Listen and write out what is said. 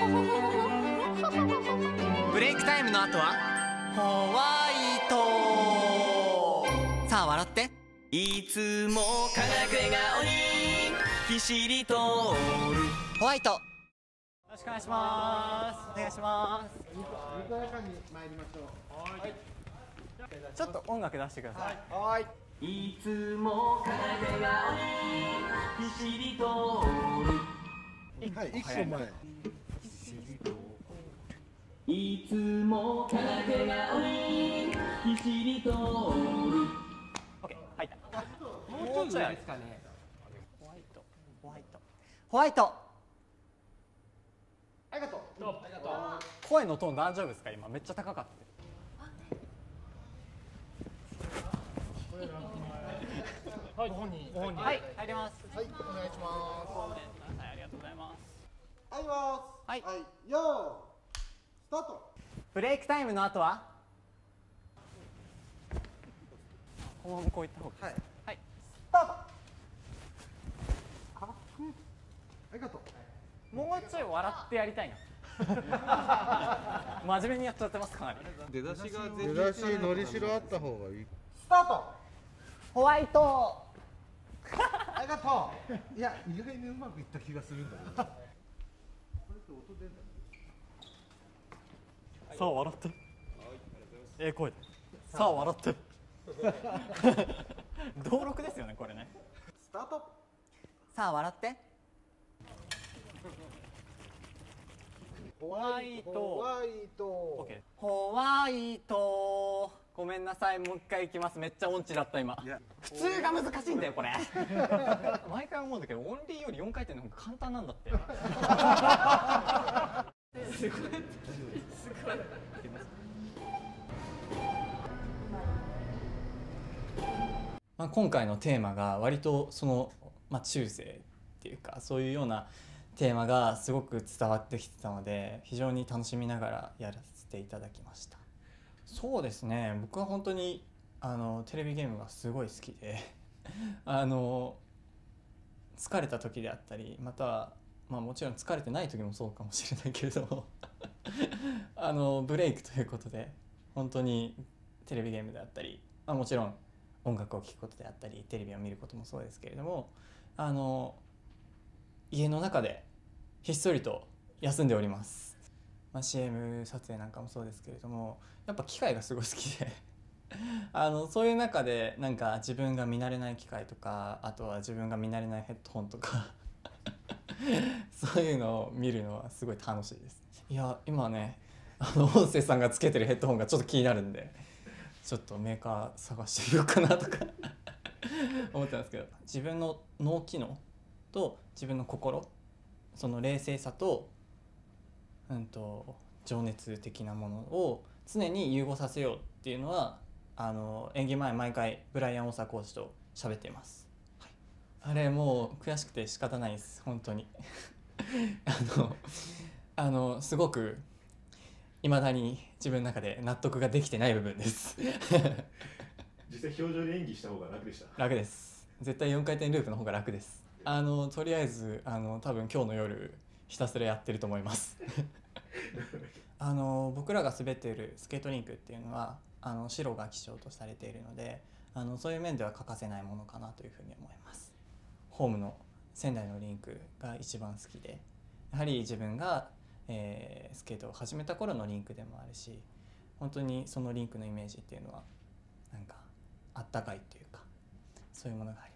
ブレイクタイムの後はホワイト。さあ笑って。いつも輝く笑顔にぎっしりとホワイト。よろしくお願いします。お願いします。 にこやかに参りましょう。はい。 ちょっと音楽出してください。 はい。 いつも輝く笑顔にぎっしりとはい、一個前。 いつも輝く笑顔にぎっしりとオッケー、入った。もうちょいですかね。ホワイト、ホワイト、ホワイト。 ありがとう。ありがとう。 声のトーン大丈夫ですか？今めっちゃ高かった。 はい、ご本人。 はい、入ります。 はい、お願いします。 ありがとうございます。 入ります。 はい、 はい、よー、スタート。 ブレイクタイムの後はこのままこういった方がいいです。はい、 スタート。かっこいい。ありがとう。 もうちょい笑ってやりたいな。真面目にやっちゃってますかなり。 出だしが出だしのりしろあった方がいい。スタート。 ホワイト。 ありがとう。いや、意外にうまくいった気がするんだけど。これって音出るんだね。 さあ笑って。声で。さあ笑って。登録ですよねこれね。 スタート。 さあ笑って。 ホワイト。ホワイト。 ホワイト。ごめんなさい、もう一回いきます。めっちゃ音痴だった今。普通が難しいんだよこれ。毎回思うんだけど、オンリーより4回転の方が簡単なんだって。すごい。すごい。今回のテーマが割とその、中世っていうかそういうようなテーマがすごく伝わってきてたので、非常に楽しみながらやらせていただきました。そうですね、僕は本当にテレビゲームがすごい好きで疲れた時であったり、または、もちろん疲れてない時もそうかもしれないけれどもブレイクということで本当にテレビゲームであったり、もちろん音楽を聴くことであったりテレビを見ることもそうですけれども、家の中でひっそりと休んでおります。CM 撮影なんかもそうですけれども、やっぱ機械がすごい好きでそういう中でなんか自分が見慣れない機械とか、あとは自分が見慣れないヘッドホンとかそういうのを見るのはすごい楽しいです。いや今ね、音声さんがつけてるヘッドホンがちょっと気になるんで、ちょっとメーカー探してみようかなとか思ってますけど、自分の脳機能と自分の心、その冷静さと情熱的なものを常に融合させようっていうのは演技前毎回ブライアン・オーサーコーチと喋っています、はい、あれもう悔しくて仕方ないです本当にすごく未だに自分の中で納得ができてない部分です実際表情で演技した方が楽でした？ 楽です。絶対4回転ループの方が楽です。とりあえず多分今日の夜ひたすらやってると思います僕らが滑っているスケートリンクっていうのは白が基調とされているので、そういう面では欠かせないものかなというふうに思います。ホームの仙台のリンクが一番好きで、やはり自分が、スケートを始めた頃のリンクでもあるし、本当にそのリンクのイメージっていうのはなんかあったかいっていうか、そういうものがあります。